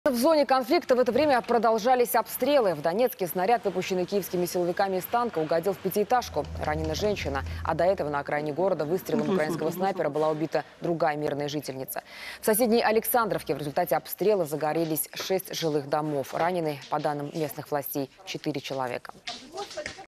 В зоне конфликта в это время продолжались обстрелы. В Донецке снаряд, выпущенный киевскими силовиками из танка, угодил в пятиэтажку. Ранена женщина. А до этого на окраине города выстрелом украинского снайпера была убита другая мирная жительница. В соседней Александровке в результате обстрела загорелись 6 жилых домов. Ранены, по данным местных властей, 4 человека.